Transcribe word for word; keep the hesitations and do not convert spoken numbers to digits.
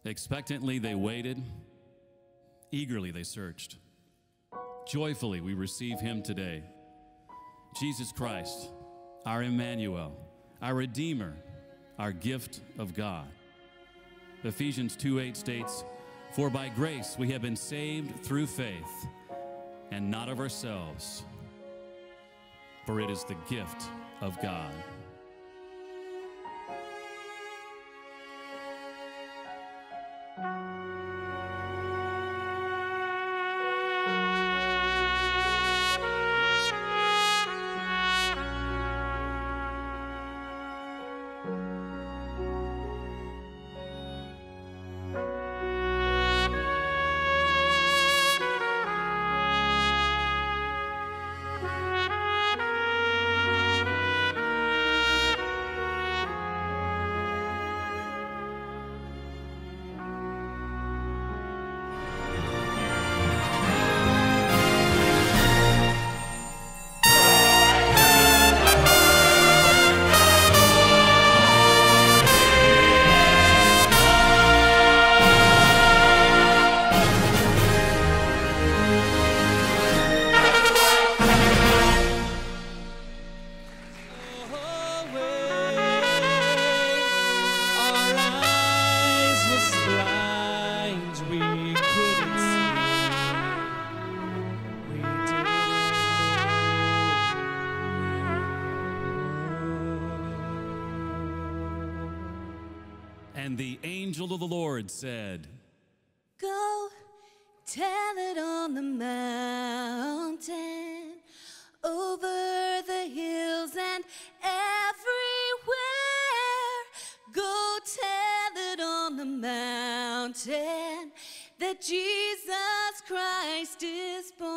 Expectantly they waited, eagerly they searched. Joyfully we receive him today. Jesus Christ, our Emmanuel, our Redeemer, our gift of God. Ephesians two eight states, "For by grace we have been saved through faith, and not of ourselves, for it is the gift of God." And the angel of the Lord said, "Go tell it on the mountain, over the hills and everywhere. Go tell it on the mountain that Jesus Christ is born."